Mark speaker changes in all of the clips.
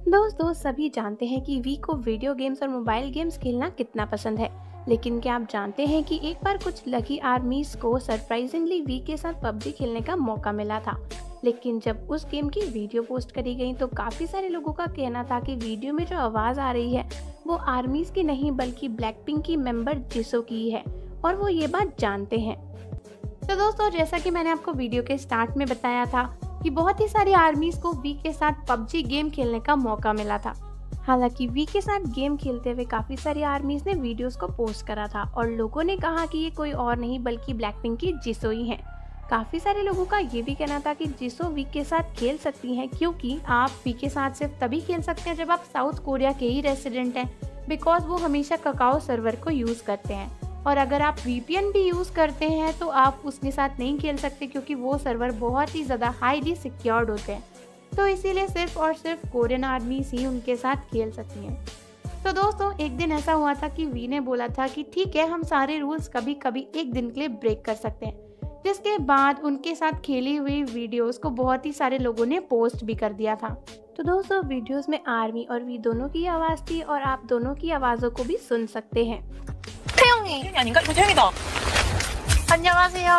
Speaker 1: दोस्तों सभी जानते हैं कि वी को वीडियो गेम्स और मोबाइल गेम्स खेलना कितना पसंद है। लेकिन क्या आप जानते हैं कि एक बार कुछ लकी आर्मीज को सरप्राइजिंगली वी के साथ पबजी खेलने का मौका मिला था। लेकिन जब उस गेम की वीडियो पोस्ट करी गई तो काफ़ी सारे लोगों का कहना था कि वीडियो में जो आवाज़ आ रही है वो आर्मीज की नहीं बल्कि ब्लैक पिंक की मेंबर जिसो की है, और वो ये बात जानते हैं। तो दोस्तों जैसा कि मैंने आपको वीडियो के स्टार्ट में बताया था कि बहुत ही सारी आर्मीज को वी के साथ पबजी गेम खेलने का मौका मिला था। हालांकि वी के साथ गेम खेलते हुए काफ़ी सारी आर्मीज ने वीडियोस को पोस्ट करा था और लोगों ने कहा कि ये कोई और नहीं बल्कि ब्लैकपिंक की जिसो ही है। काफ़ी सारे लोगों का ये भी कहना था कि जिसो वी के साथ खेल सकती हैं, क्योंकि आप वी के साथ सिर्फ तभी खेल सकते हैं जब आप साउथ कोरिया के ही रेसिडेंट हैं, बिकॉज वो हमेशा ककाओ सर्वर को यूज़ करते हैं। और अगर आप VPN भी यूज़ करते हैं तो आप उसके साथ नहीं खेल सकते, क्योंकि वो सर्वर बहुत ही ज़्यादा हाईली सिक्योर्ड होते हैं। तो इसीलिए सिर्फ और सिर्फ कोरियन आर्मीज ही उनके साथ खेल सकती हैं। तो दोस्तों एक दिन ऐसा हुआ था कि वी ने बोला था कि ठीक है, हम सारे रूल्स कभी कभी एक दिन के लिए ब्रेक कर सकते हैं, जिसके बाद उनके साथ खेली हुई वीडियोस को बहुत ही सारे लोगों ने पोस्ट भी कर दिया था। तो दोस्तों वीडियोस में आर्मी और वी दोनों की आवाज़ थी और आप दोनों की आवाज़ों को भी सुन सकते हैं।
Speaker 2: 태영이 아닌가? 이거 태영이다. 안녕하세요.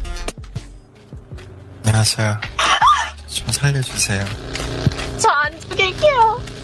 Speaker 3: 안녕하세요. 좀 살려주세요.
Speaker 2: 저 안 죽일게요.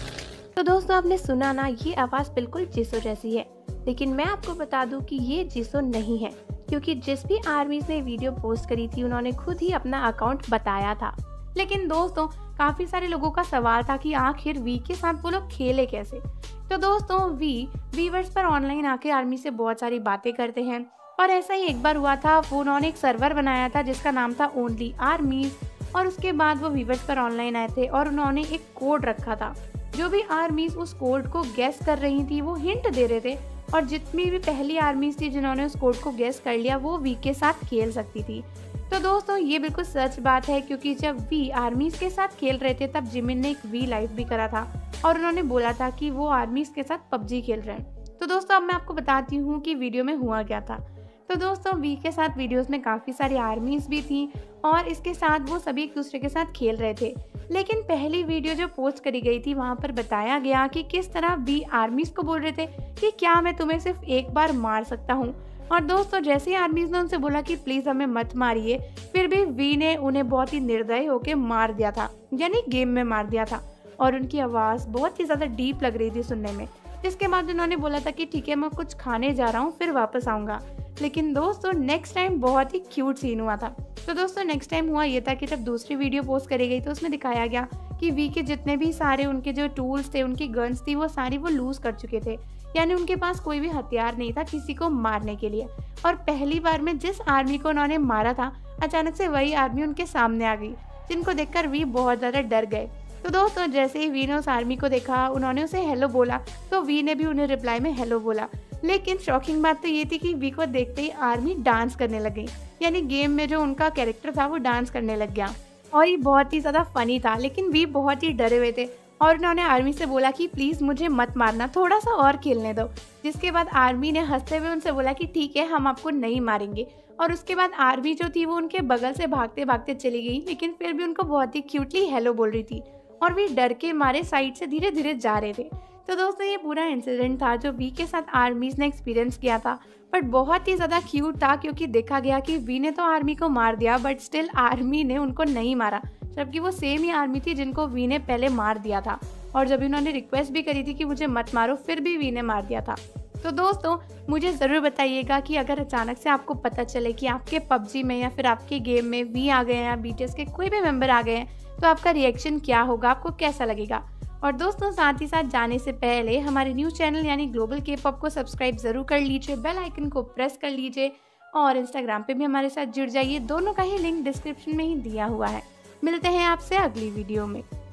Speaker 1: तो दोस्तों आपने सुना ना, ये आवाज़ बिल्कुल जिसो जैसी है। लेकिन मैं आपको बता दूं कि ये जिसो नहीं है, क्योंकि जिस भी आर्मीज ने वीडियो पोस्ट करी थी उन्होंने खुद ही अपना अकाउंट बताया था। लेकिन दोस्तों काफ़ी सारे लोगों का सवाल था कि आखिर वी के साथ वो लोग खेले कैसे। तो दोस्तों वीवर्स पर ऑनलाइन आके आर्मी से बहुत सारी बातें करते हैं, और ऐसा ही एक बार हुआ था। वो उन्होंने एक सर्वर बनाया था जिसका नाम था ओनली आर्मीज, और उसके बाद वो वीवर्स पर ऑनलाइन आए थे और उन्होंने एक कोड रखा था। जो भी आर्मीज उस कोड को गैस कर रही थी वो हिंट दे रहे थे, और जितनी भी पहली आर्मीज थी जिन्होंने उस कोड को गैस कर लिया वो वी के साथ खेल सकती थी। तो दोस्तों ये बिल्कुल सच बात है, क्योंकि जब वी आर्मीज के साथ खेल रहे थे तब जिमिन ने एक वी लाइव भी करा था और उन्होंने बोला था कि वो आर्मीज के साथ पबजी खेल रहे हैं। तो दोस्तों अब मैं आपको बताती हूँ कि वीडियो में हुआ क्या था। तो दोस्तों वी के साथ वीडियोस में काफ़ी सारी आर्मीज भी थी और इसके साथ वो सभी एक दूसरे के साथ खेल रहे थे। लेकिन पहली वीडियो जो पोस्ट करी गई थी वहाँ पर बताया गया कि किस तरह वी आर्मीज को बोल रहे थे कि क्या मैं तुम्हें सिर्फ एक बार मार सकता हूँ। और दोस्तों जैसे ही आर्मीज ने उनसे बोला कि प्लीज़ हमें मत मारिए, फिर भी वी ने उन्हें बहुत ही निर्दयी होकर मार दिया था, यानी गेम में मार दिया था। और उनकी आवाज़ बहुत ही ज़्यादा डीप लग रही थी सुनने में। जिसके बाद उन्होंने बोला था कि ठीक है मैं कुछ खाने जा रहा हूँ फिर वापस आऊँगा। लेकिन दोस्तों नेक्स्ट टाइम बहुत ही क्यूट सीन हुआ था। तो दोस्तों नेक्स्ट टाइम हुआ ये था कि जब दूसरी वीडियो पोस्ट करी गई तो उसमें दिखाया गया कि वी के जितने भी सारे उनके जो टूल्स थे, उनकी गन्स थी, वो सारी वो लूज़ कर चुके थे, यानी उनके पास कोई भी हथियार नहीं था किसी को मारने के लिए। और पहली बार में जिस आर्मी को उन्होंने मारा था अचानक से वही आर्मी उनके सामने आ गई, जिनको देखकर वी बहुत ज़्यादा डर गए। तो दोस्तों जैसे ही वी ने उस आर्मी को देखा, उन्होंने उसे हेलो बोला, तो वी ने भी उन्हें रिप्लाई में हेलो बोला। लेकिन शॉकिंग बात तो ये थी कि वी को देखते ही आर्मी डांस करने लग गई, यानी गेम में जो उनका कैरेक्टर था वो डांस करने लग गया, और ये बहुत ही ज़्यादा फनी था। लेकिन वी बहुत ही डरे हुए थे और उन्होंने आर्मी से बोला कि प्लीज़ मुझे मत मारना, थोड़ा सा और खेलने दो। जिसके बाद आर्मी ने हंसते हुए उनसे बोला कि ठीक है हम आपको नहीं मारेंगे। और उसके बाद आर्मी जो थी वो उनके बगल से भागते भागते चली गई, लेकिन फिर भी उनको बहुत ही क्यूटली हेलो बोल रही थी, और वे डर के मारे साइड से धीरे धीरे जा रहे थे। तो दोस्तों ये पूरा इंसिडेंट था जो वी के साथ आर्मीज ने एक्सपीरियंस किया था, बट बहुत ही ज़्यादा क्यूट था, क्योंकि देखा गया कि वी ने तो आर्मी को मार दिया बट स्टिल आर्मी ने उनको नहीं मारा, जबकि वो सेम ही आर्मी थी जिनको वी ने पहले मार दिया था। और जब उन्होंने रिक्वेस्ट भी करी थी कि मुझे मत मारो, फिर भी वी ने मार दिया था। तो दोस्तों मुझे ज़रूर बताइएगा कि अगर अचानक से आपको पता चले कि आपके पबजी में या फिर आपके गेम में वी आ गए हैं या BTS के कोई भी मेंबर आ गए हैं, तो आपका रिएक्शन क्या होगा, आपको कैसा लगेगा। और दोस्तों साथ ही साथ जाने से पहले हमारे न्यूज़ चैनल यानी ग्लोबल K-pop को सब्सक्राइब ज़रूर कर लीजिए, बेल आइकन को प्रेस कर लीजिए, और इंस्टाग्राम पे भी हमारे साथ जुड़ जाइए। दोनों का ही लिंक डिस्क्रिप्शन में ही दिया हुआ है। मिलते हैं आपसे अगली वीडियो में।